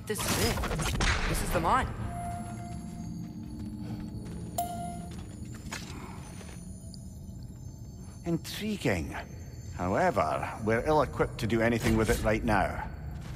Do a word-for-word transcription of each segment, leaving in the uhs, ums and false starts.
this is it. This is the mine. Intriguing. However, we're ill-equipped to do anything with it right now.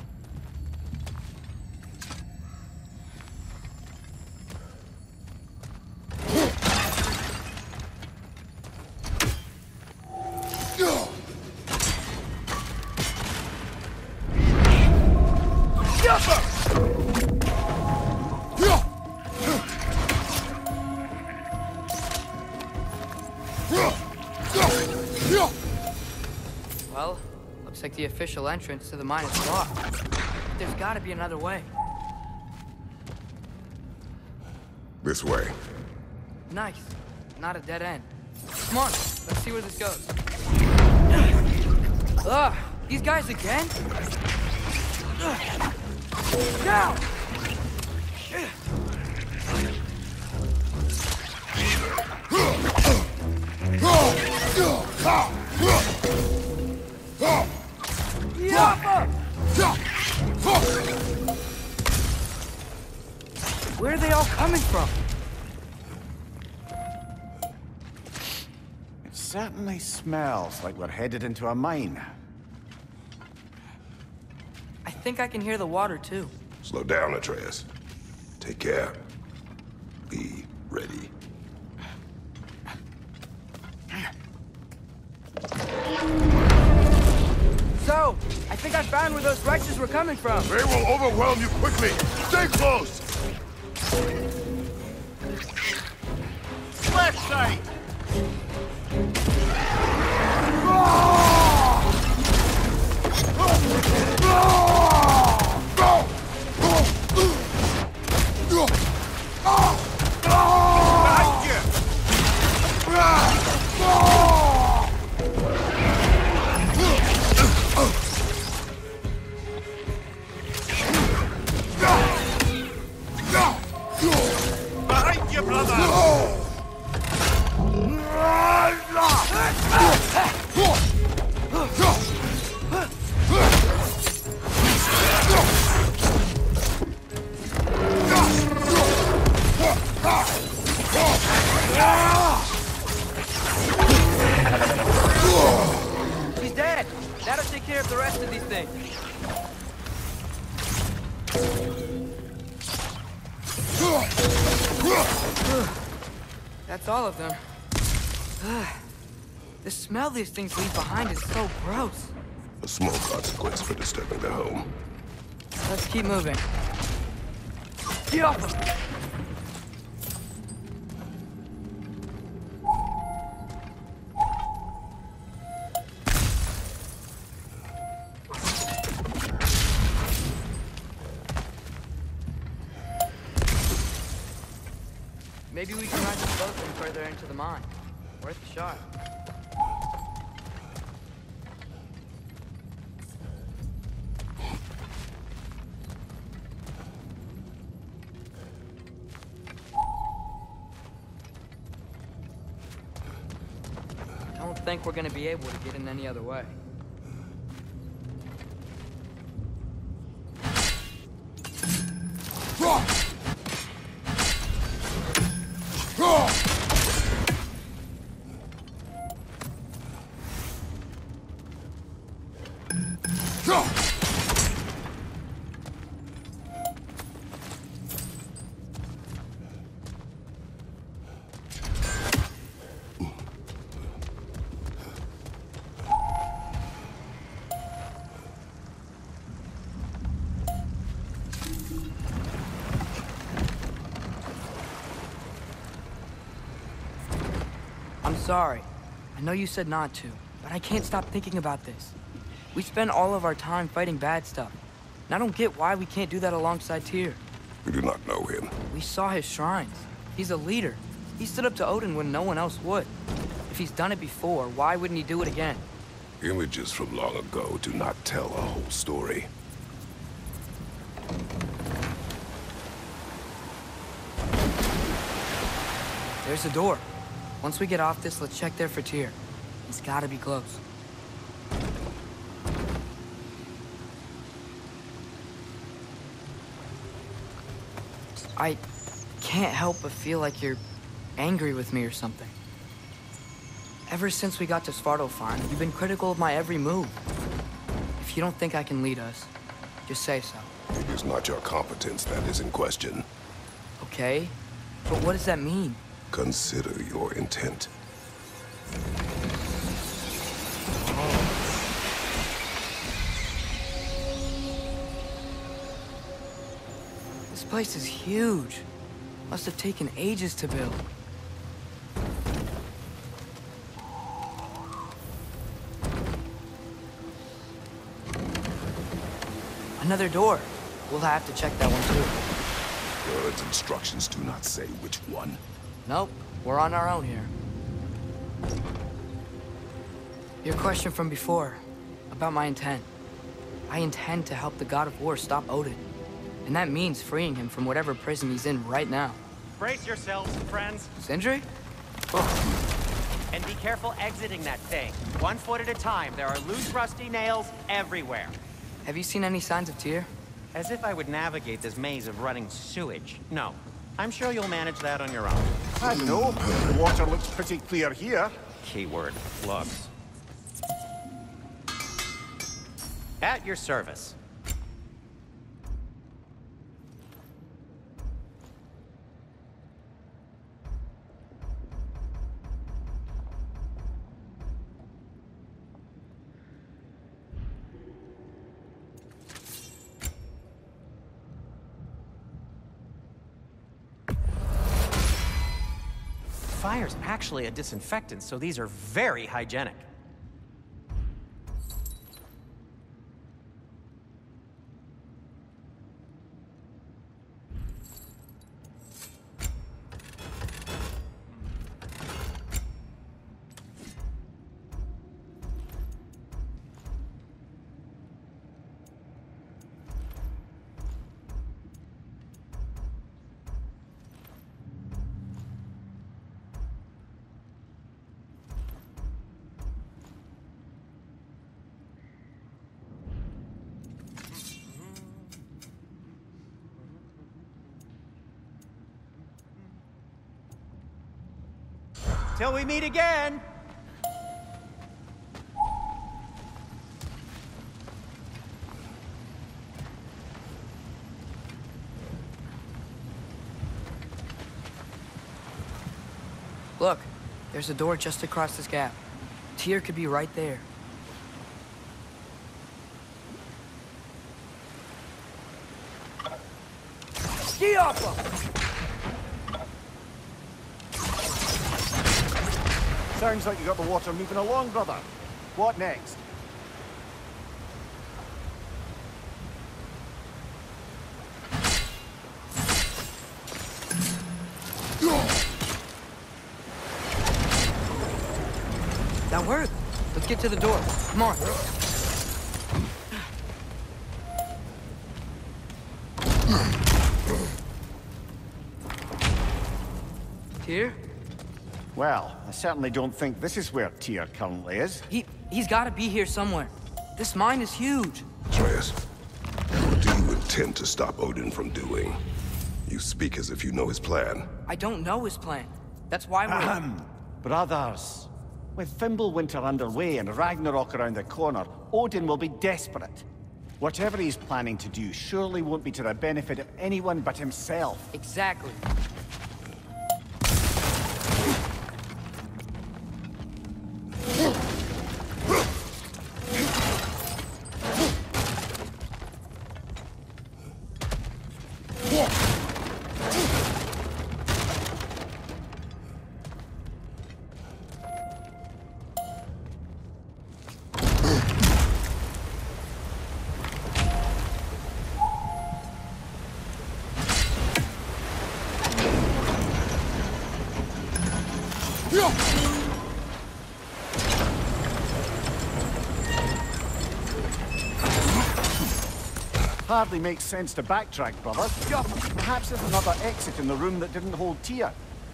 Well, looks like the official entrance to the mine is blocked. But there's gotta be another way. This way. Nice. Not a dead end. Come on, let's see where this goes. Ugh, these guys again? Down! Where are they all coming from? It certainly smells like we're headed into a mine. I think I can hear the water too. Slow down, Atreus. Take care. Be ready. So, I think I found where those Rexes were coming from. They will overwhelm you quickly. Stay close. Left side! Behind you! Behind you, brother! He's dead. That'll take care of the rest of these things. That's all of them. The smell these things leave behind is so gross. A small consequence for disturbing their home. Let's keep moving. Get off them! Maybe we can ride the boat from further into the mine. Worth a shot. Don't think we're gonna be able to get in any other way. I'm sorry. I know you said not to, but I can't stop thinking about this. We spend all of our time fighting bad stuff, and I don't get why we can't do that alongside Tyr. We do not know him. We saw his shrines. He's a leader. He stood up to Odin when no one else would. If he's done it before, why wouldn't he do it again? Images from long ago do not tell a whole story. There's a door. Once we get off this, let's check there for Tyr. He's gotta be close. I can't help but feel like you're angry with me or something. Ever since we got to Svartalfheim, you've been critical of my every move. If you don't think I can lead us, just say so. It is not your competence that is in question. Okay? But what does that mean? Consider your intent. This place is huge. Must have taken ages to build. Another door. We'll have to check that one too. Word's instructions do not say which one. Nope, we're on our own here. Your question from before, about my intent. I intend to help the God of War stop Odin. And that means freeing him from whatever prison he's in right now. Brace yourselves, friends, Sindri? and be careful exiting that thing. One foot at a time. There are loose, rusty nails everywhere. Have you seen any signs of Tyr? As if I would navigate this maze of running sewage. No. I'm sure you'll manage that on your own. I know. The water looks pretty clear here. Keyword, looks. At your service. Fire's actually a disinfectant, so these are very hygienic. Till we meet again! Look, there's a door just across this gap. Tyr could be right there. Ski off him! Sounds like you got the water moving along, brother. What next? That worked. Let's get to the door. Come on. Tyr? Well, I certainly don't think this is where Tyr currently is. He, he's got to be here somewhere. This mine is huge. Atreus, what do you intend to stop Odin from doing? You speak as if you know his plan. I don't know his plan. That's why we're... Ahem. Brothers, with Fimbulwinter underway and Ragnarok around the corner, Odin will be desperate. Whatever he's planning to do surely won't be to the benefit of anyone but himself. Exactly. Hardly makes sense to backtrack, brother. Perhaps there's another exit in the room that didn't hold Tyr.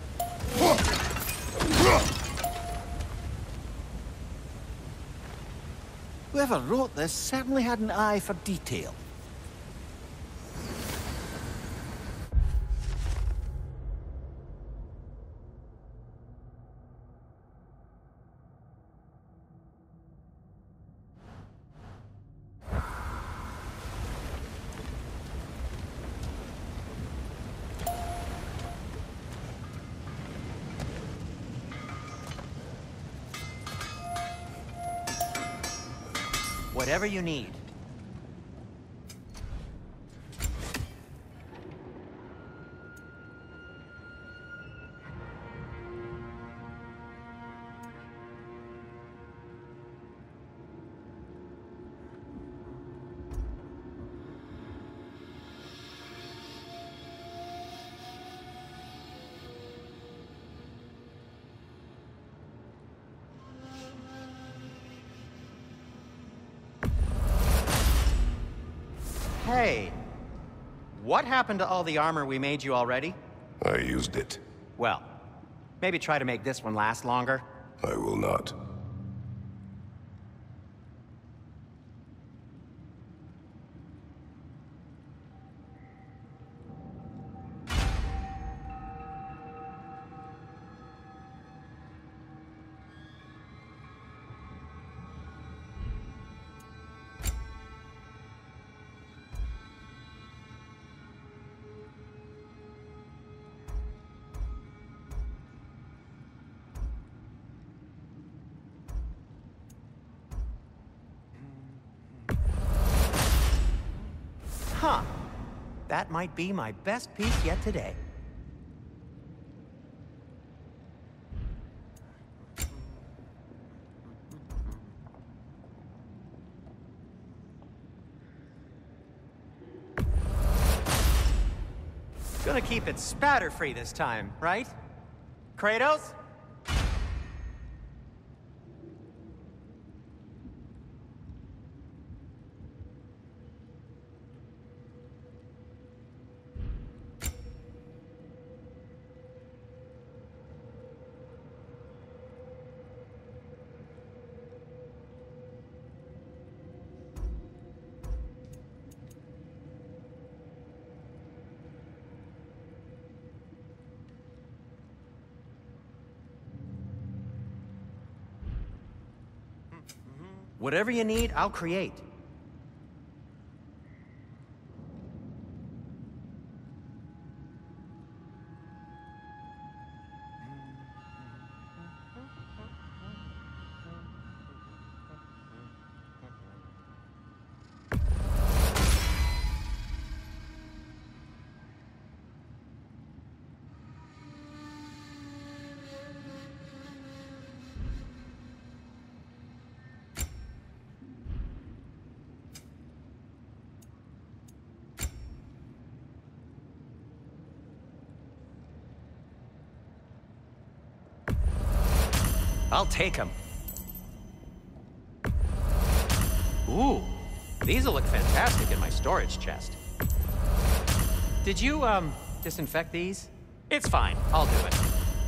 Whoever wrote this certainly had an eye for detail. Whatever you need. Hey, what happened to all the armor we made you already? I used it. Well, maybe try to make this one last longer. I will not. Huh. That might be my best piece yet today. Gonna keep it spatter-free this time, right? Kratos? Whatever you need, I'll create. I'll take them. Ooh, these'll look fantastic in my storage chest. Did you, um, disinfect these? It's fine, I'll do it.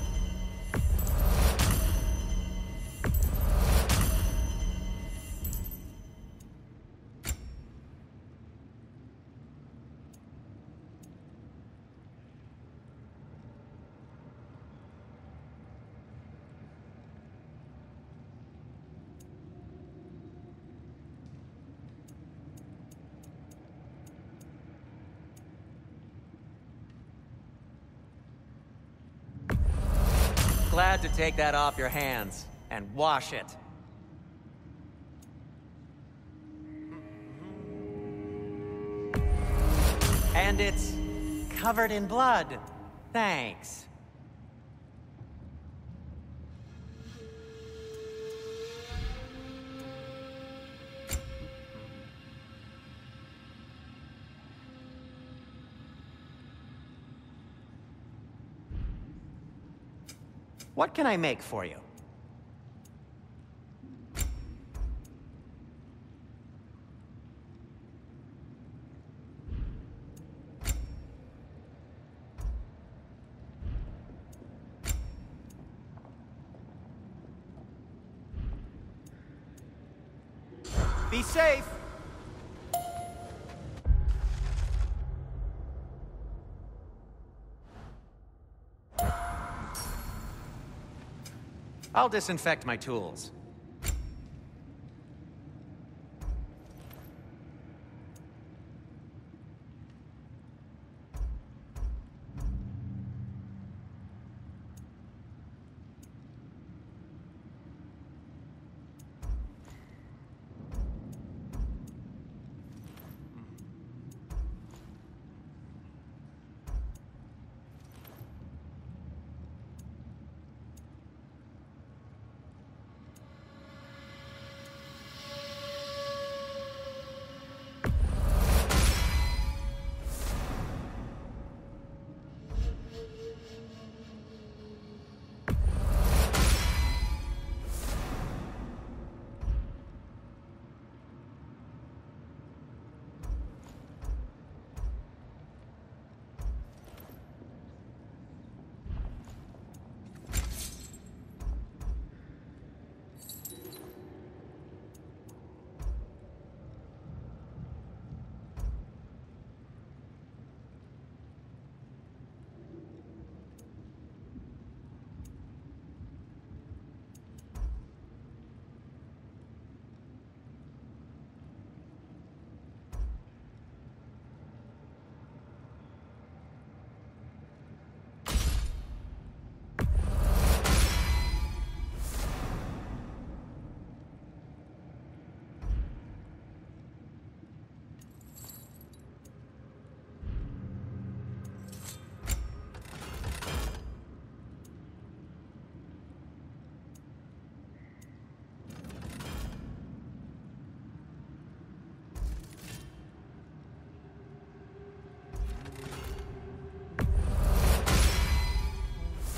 Glad to take that off your hands and wash it. And it's covered in blood. Thanks. What can I make for you? Be safe! I'll disinfect my tools.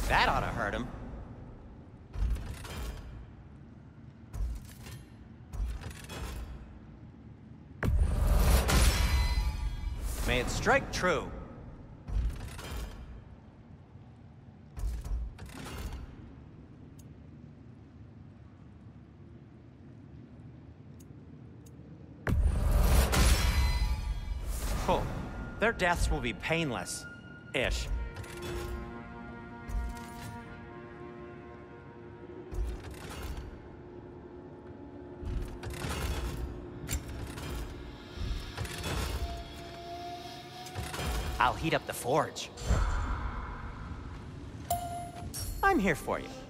That ought to hurt him. May it strike true. Oh, their deaths will be painless. Ish. I'll heat up the forge. I'm here for you.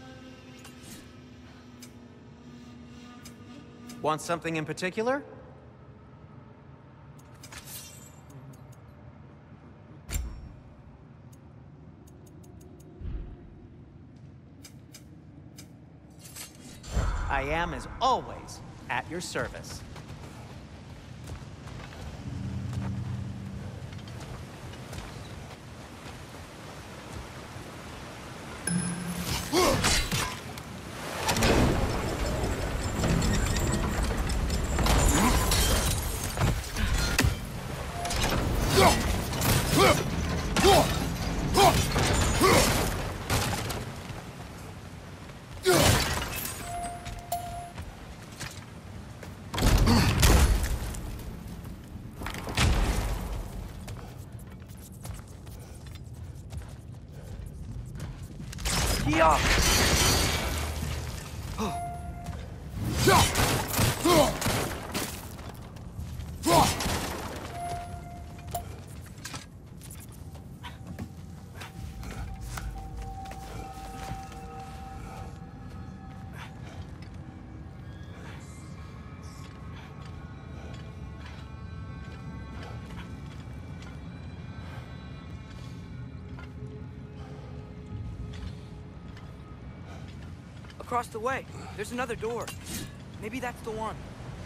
Want something in particular? I am, as always, at your service. Yeah. Across the way, there's another door. Maybe that's the one.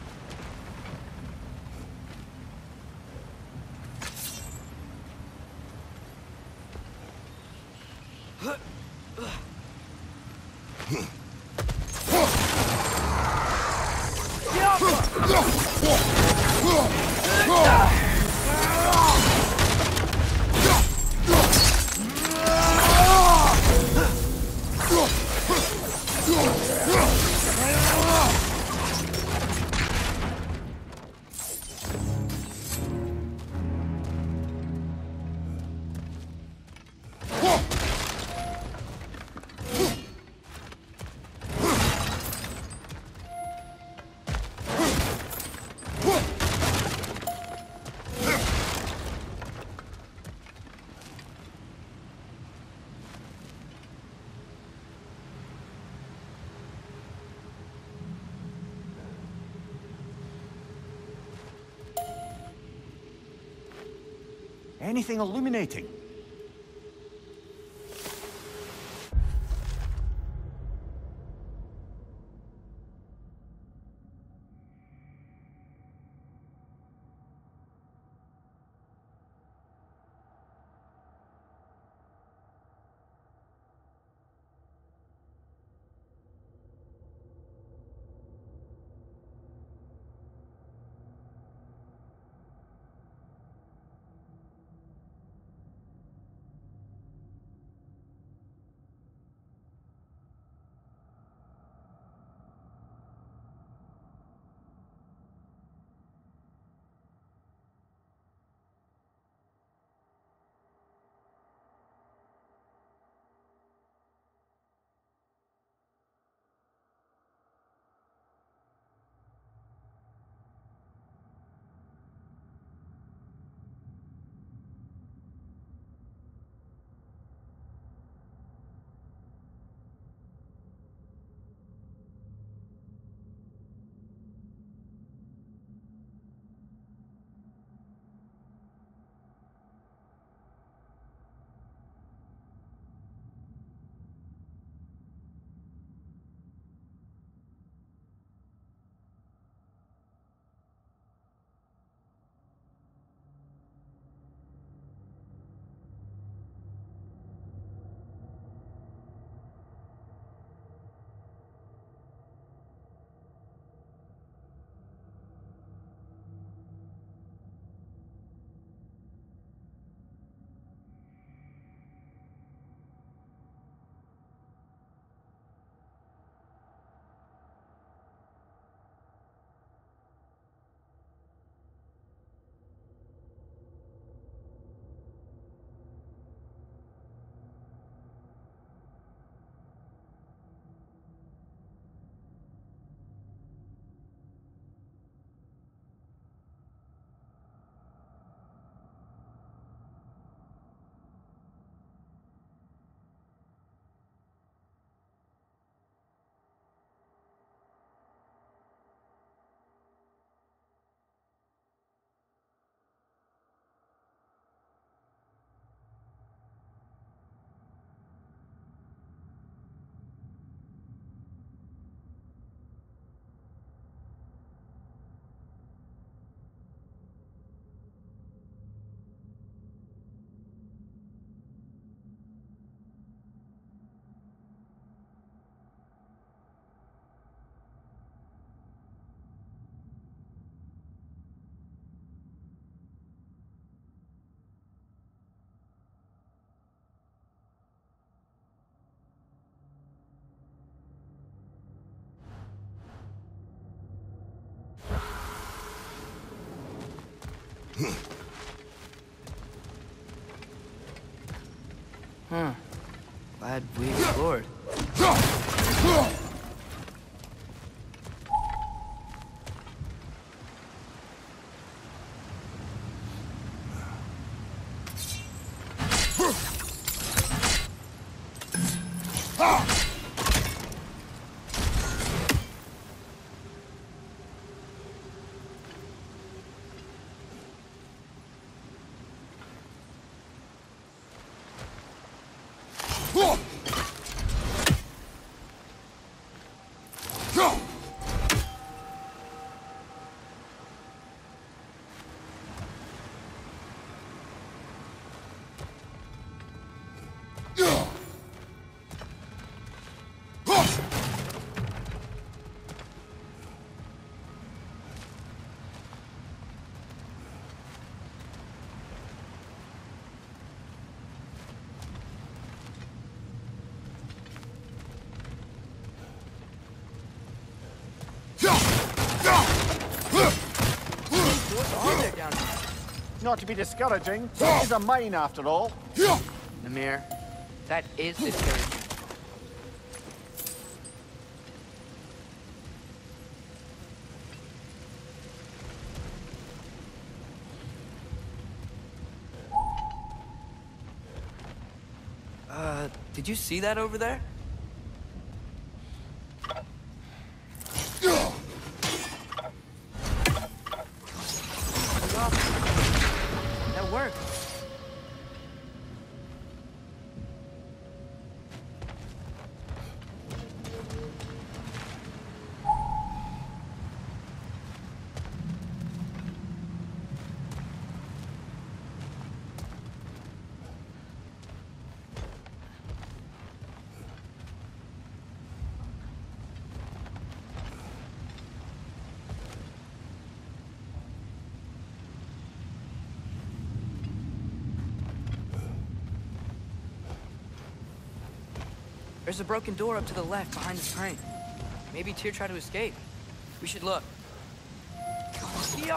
Anything illuminating? Huh. Glad we explored. Not to be discouraging, it is a mine after all. Mimir, that is discouraging. Uh, did you see that over there? That worked. There's a broken door up to the left behind the train. Maybe Tyr tried to escape. We should look. Yeah.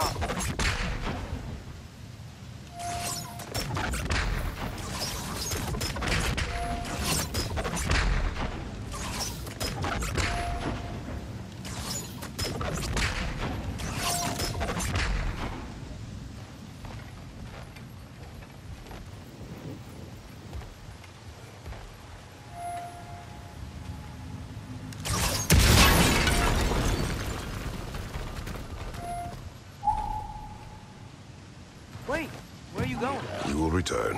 Wait, where are you going? You will return.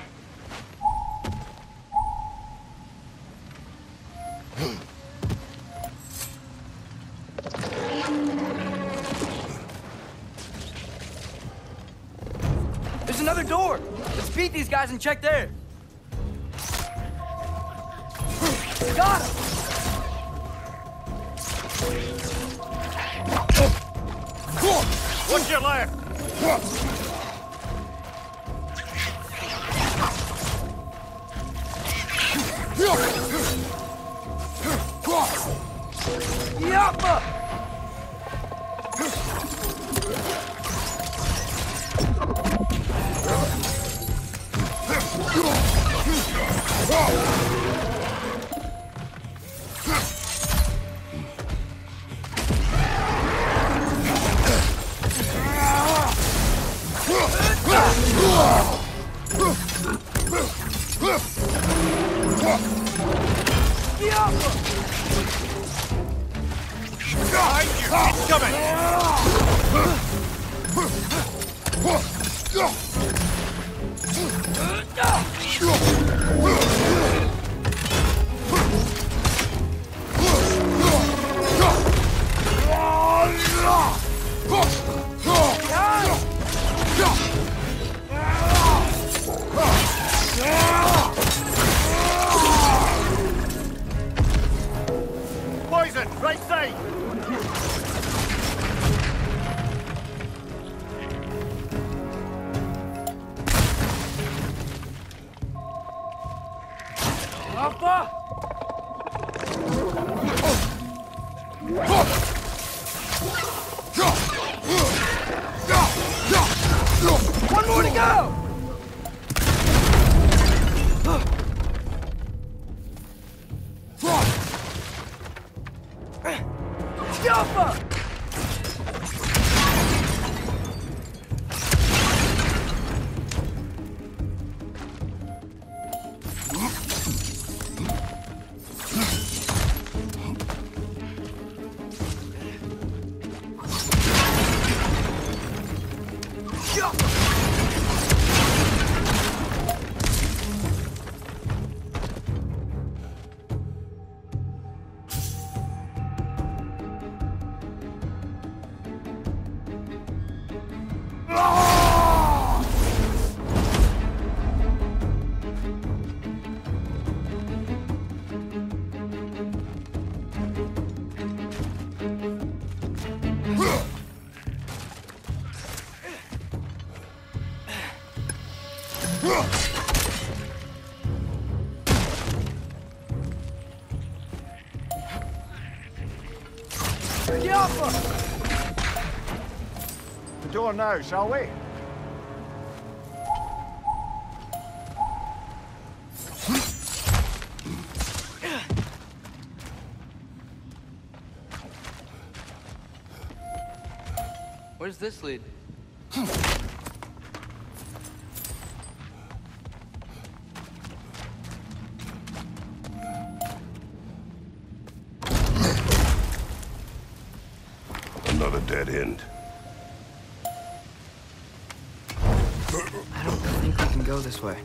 There's another door! Let's beat these guys and check there! Got him! What's your left? Yappa! Behind you! It's coming! Poison! Right side! go! Jumper! The door now, shall we? Where's this lead? Another dead end. I don't think we can go this way.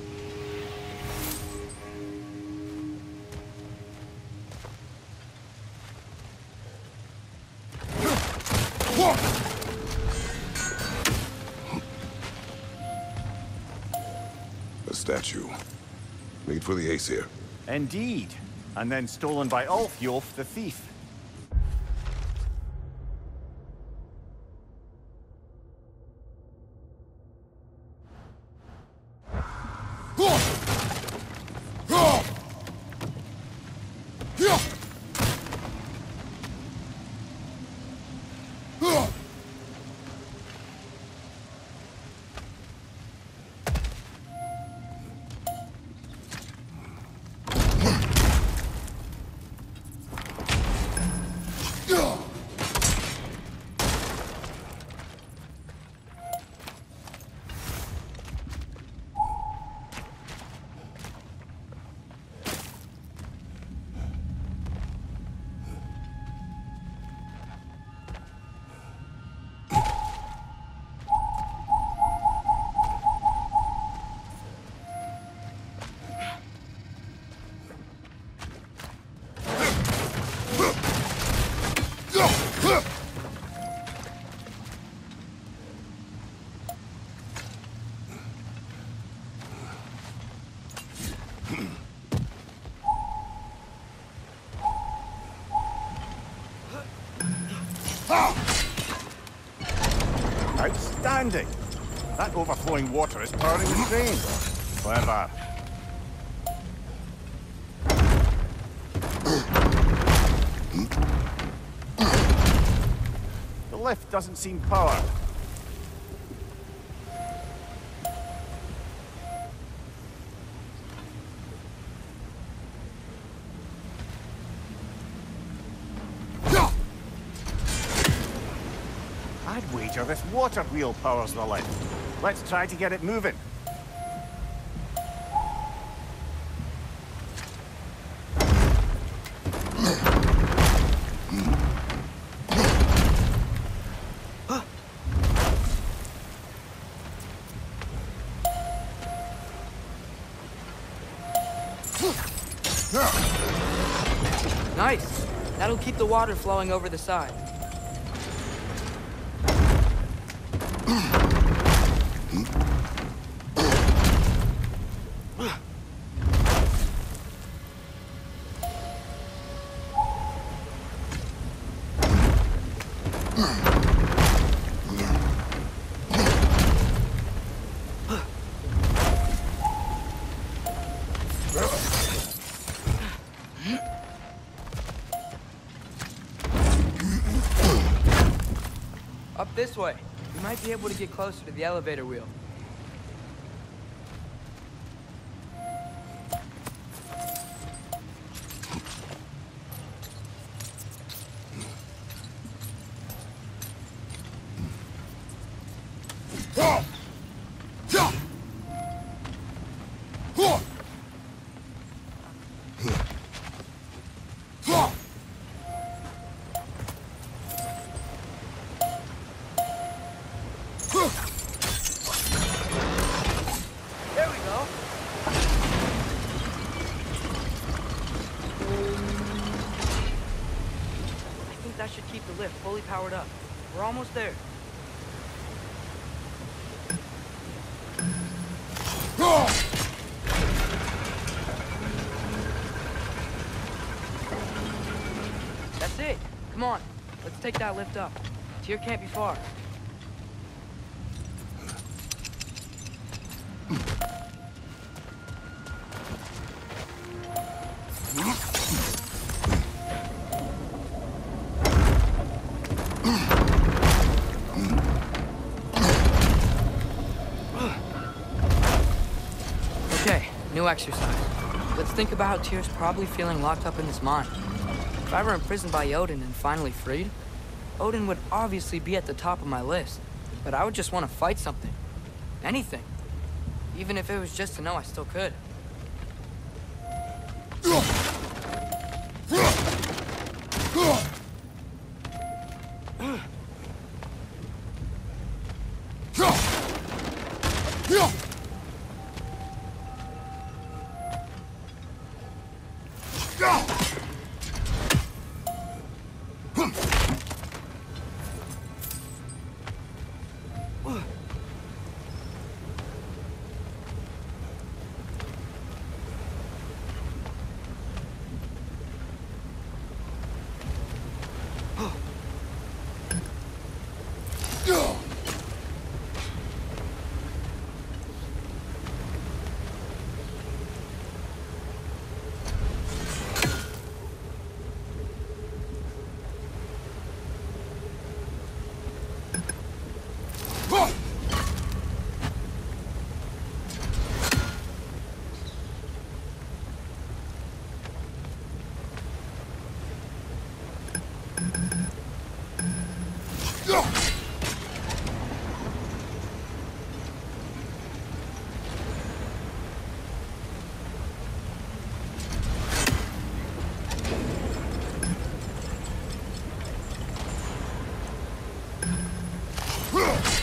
A statue. Made for the Aesir. Indeed. And then stolen by Ulfjolf the thief. Outstanding! That overflowing water is powering the train. Clever. The lift doesn't seem powered. I'd wager this water wheel powers the lift. Let's try to get it moving. Nice. That'll keep the water flowing over the side. Up this way. We might be able to get closer to the elevator wheel. There we go. I think that should keep the lift fully powered up. We're almost there. That's it. Come on. Let's take that lift up. Tyr can't be far. Okay, new exercise. Let's think about how Tyr's probably feeling locked up in his mind. If I were imprisoned by Odin and finally freed, Odin would obviously be at the top of my list. But I would just want to fight something. Anything. Even if it was just to know I still could. Huh!